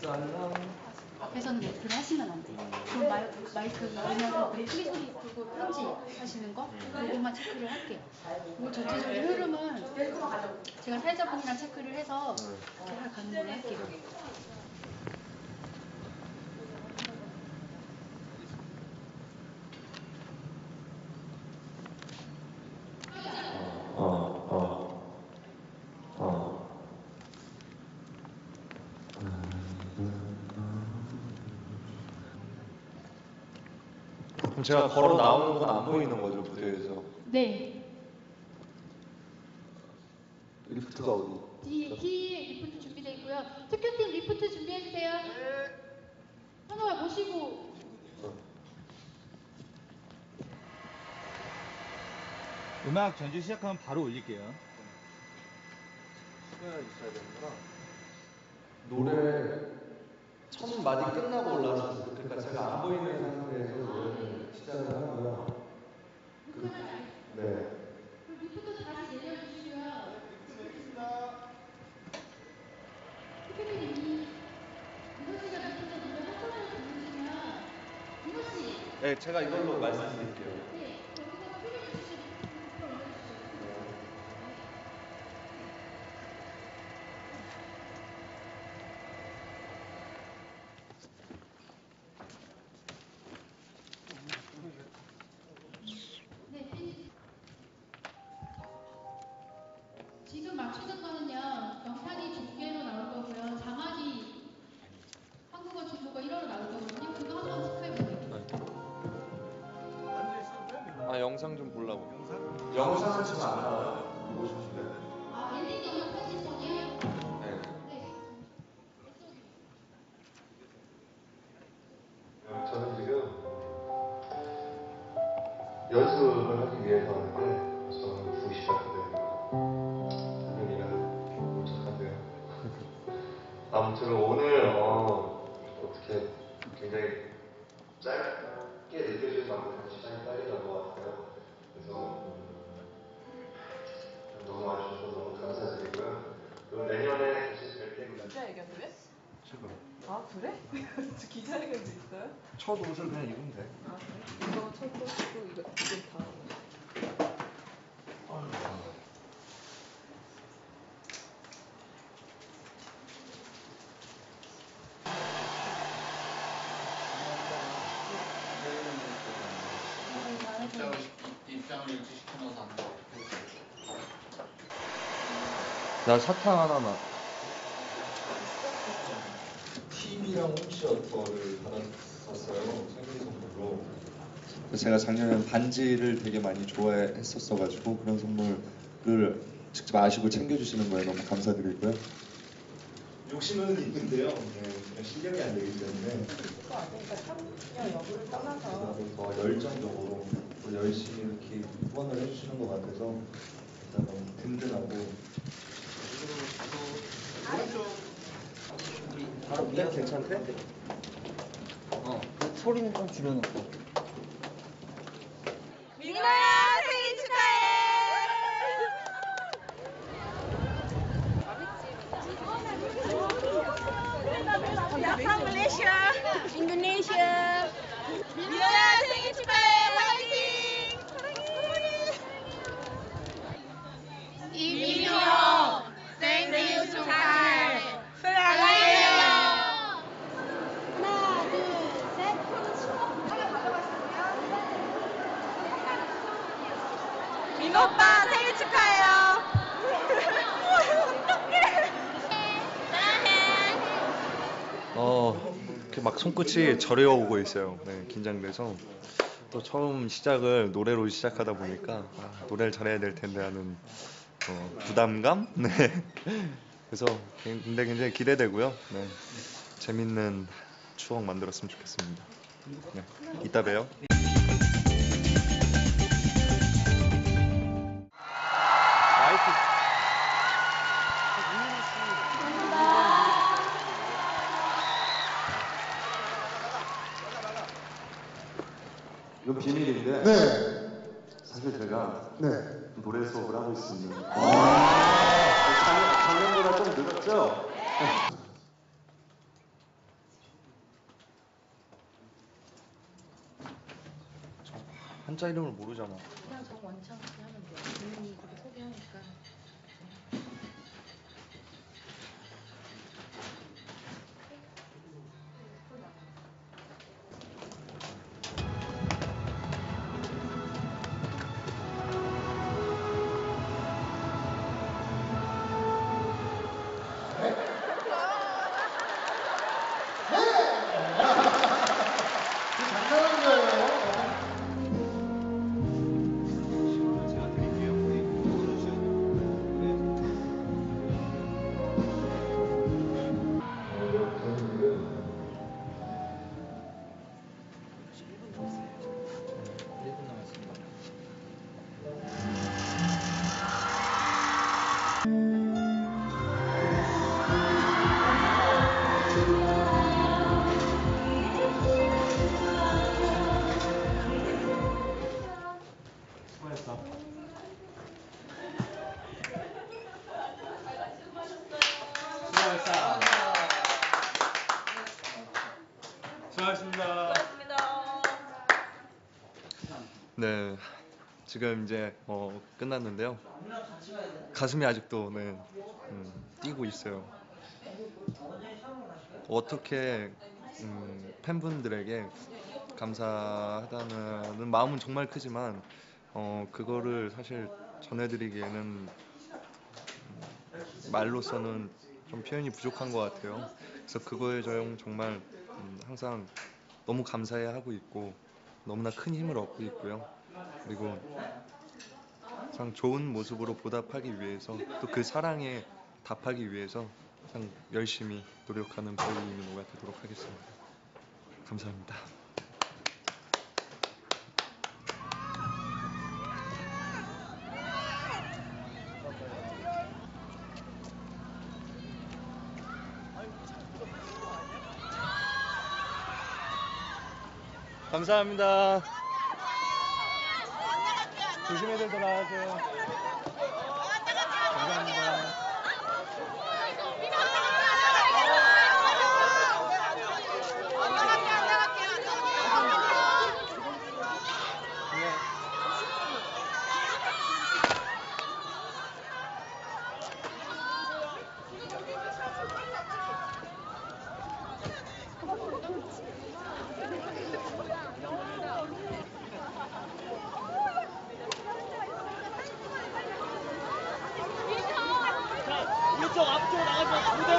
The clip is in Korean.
앞에서는 랩을 하시면 안 돼요. 그럼 마이크가 왜냐면 크게 소리 그리고 편지 하시는 거 그것만 체크를 할게요. 그리고 전체적인 흐름은 제가 사회자분이랑 체크를 해서 잘 가는 걸로 할게요. 그럼 제가 걸어 나오는 건 안 보이는 거죠, 무대에서? 네. 리프트가 어디? 뒤에 리프트 준비되어 있고요. 특효팀 리프트 준비해주세요. 네. 현호야 모시고. 음악 전주 시작하면 바로 올릴게요. 시간이 있어야 되는구나. 노래 첫 마디 끝나고 올라왔어요. 그러니까 제가 안 보이는 상태에서 노래를 시작을 하고요. 네. 그럼 리프트 다시 내려주시고요. 특효팀이 민호 씨가 리프트 노래 한 소절을 부르시면 민호 씨. 네, 제가 이걸로 말씀드릴게요. 네. 거기서 필요해 주시면 리프트 올려주시죠. 지금 맞추는 거는요, 영상이 중계로 나올 거고요, 자막이 한국어, 중국어 1어로 나올 거거든요. 그거 한번 체크해보세요. 아, 영상 좀 보려고. 영상은 지금 안 나와요. 보고 싶은데. 아, 엔딩 영상 편집본이요? 네. 네. 저는 지금 연습을 하기 위해서 하는데 저는 2시간 걸립니다. 분위기가 도착한데요. 아무튼 오늘 어떻게 굉장히 짧게 느껴질 만큼 시간이 빨리 간 것 같아요. 그래서 너무 와주셔서 너무 감사드리고요. 그리고 내년에 다시 뵐 때입니다. 기자회견도 해? 지금 아 그래? 기자회견도 있어요? 첫 옷을 그냥 입으면 돼. 아 그래? 이거 첫 번째고 이거 다 입장을 일치시켜놔서 안 돼. 나 사탕 하나만. TV랑 홈시어터를 받았었어요. 생일 선물로. 제가 작년에 반지를 되게 많이 좋아했었어가지고 그런 선물을 직접 아시고 챙겨주시는 거에 너무 감사드리고요. 욕심은 있는데요. 네, 실력이 안 되기 때문에 그거 안 되니까 참여 여부를 떠나서 더 열정적으로 또 열심히 이렇게 후원을 해주시는 것 같아서 일단 너무 든든하고. 네, 괜찮대? 소리는 좀 줄여놓고. 민호야 생일 축하해. From Malaysia, Indonesia. 민호야 생일 축하해. 화이팅. 이민호 생일 축하해. 사랑해요. 하나, 둘, 셋. 민호 오빠 생일 축하해요. 이렇게 막 손끝이 저려오고 있어요. 네, 긴장돼서 또 처음 시작을 노래로 시작하다 보니까 노래를 잘해야 될 텐데 하는 부담감? 네. 그래서 근데 굉장히 기대되고요. 네. 재밌는 추억 만들었으면 좋겠습니다. 네. 이따 봬요. 이거 비밀인데 네. 사실 제가 네. 노래 수업을 하고 있습니다. 작년보다 좀 늘었죠? 한자 이름을 모르잖아. 그냥 정원창 이렇게 하면 돼요. 본인이 그렇게 소개하니까. 장난하는 거예요. 제가 드릴게요. 수고하셨습니다. 네, 지금 이제 끝났는데요. 가슴이 아직도 뛰고 있어요. 어떻게 팬분들에게 감사하다는 마음은 정말 크지만 그거를 사실 전해드리기에는 말로서는 좀 표현이 부족한 것 같아요. 그래서 그거에 저 정말 항상 너무 감사해하고 있고 너무나 큰 힘을 얻고 있고요. 그리고 항상 좋은 모습으로 보답하기 위해서 또 그 사랑에 답하기 위해서 항상 열심히 노력하는 배우 이민호가 되도록 하겠습니다. 감사합니다. 감사합니다. 조심히들 돌아가세요. 감사합니다. 이쪽 앞쪽 나가서 무대